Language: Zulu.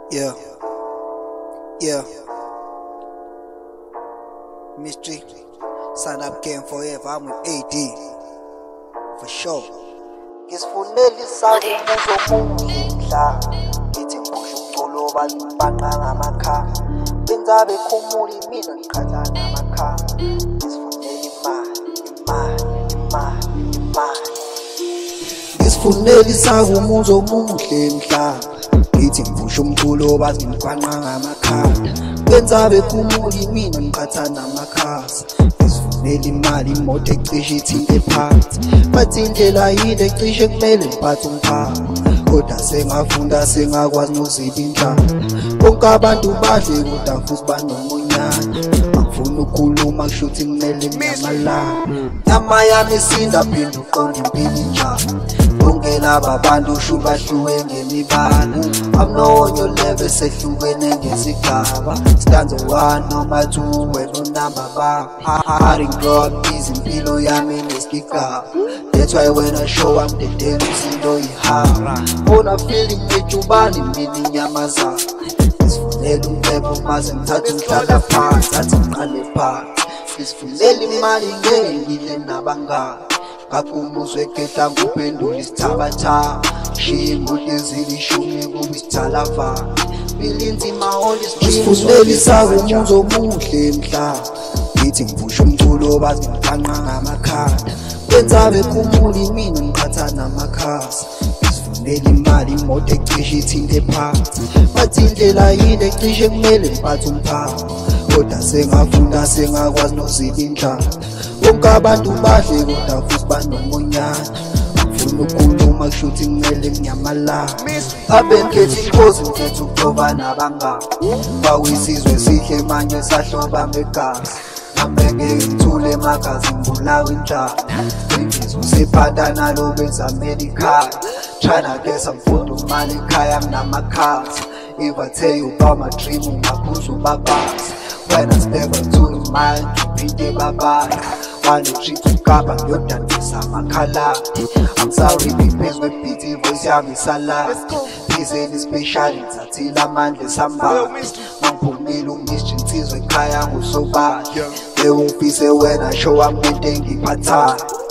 Yeah, yeah. Mystery, sign up game forever. I'm with AD for sure. Ngisifunela isazi umuzi omudla ngithi ngiphusha umculo bazibhanqa ngamakha benza bekhumula mina ngiqhatha namakha ngisifunela imali ngisifunela isazi umuzi omuhle mhla ngithi ngiphusha umculo bazibhanqa ngamakha benza bekhumula mina ngiqhatha namakhasi ngisifunela imali imoto ecishe ithinte phansi bathi indlela yini ecishe kumele ngiphathe umphako kodwa sengafunda sengakwazi nokuzila indlala bonke abantu badle kodwa futhi banomunyana angifuni ukukhuluma kushuthi kumele nginyamalala nyama yami isinda phinde uqonde impilo njalo bonke laba bantu shu bahluke ngemibala I'm no on your level sehlukene ngesigaba stanza 1 noma 2 wena unamba ba I didn't grow up izimpilo yami nesigigaba that's why when I show I'm the dead usindo ihara bona feeling ejubani mina inyamazana ngisifunela umphepho maze ngithathe umhlala phansi athi ngiqale phansi ngisifunela imali ngengile nabangani ngakumuzwe kehla nguphendula isithabatha shiye imbuti ezilishumi kuba isithalava bilinzima ngisifunela isazi umuzi omuhle mhla ngithi ngiphusha umculo bazibhanqa ngamakhanda benza bekhumula mina ngiqhatha namakhasi ngisifunela imali imoto ecishe ithinte phansi bathi indlela yini ecishe kumele ngiphathe umphako kodwa sengafunda sengakwazi nokuzila indlala bonke abantu badle kodwa futhi banomunyana angifuni ukukhuluma kushuthi kumele nginyamalala abengikhetha inkosi ngikhetha ukuxoba nabangani bawisizwe sihle manje sahloba ngegazi ngambeke ngithule emagazi ngibulawa injalo ingizo siphatha nalo bezamela ikhaya tryna get some food umali ekhaya nginamakhasi if I tell you about my dream ungaphuza ubabazi when I step into the mind ngiphinde babazi one treat ukaba ngiyodandisa amakhaladi I'm sorry bephezu kwebhithi ivoice yami isalala phizeni special ngithathile amandla esambala mangiphumile ungisho insizwa ekhaya ngusobala ungifise wena show wami into engiphathayo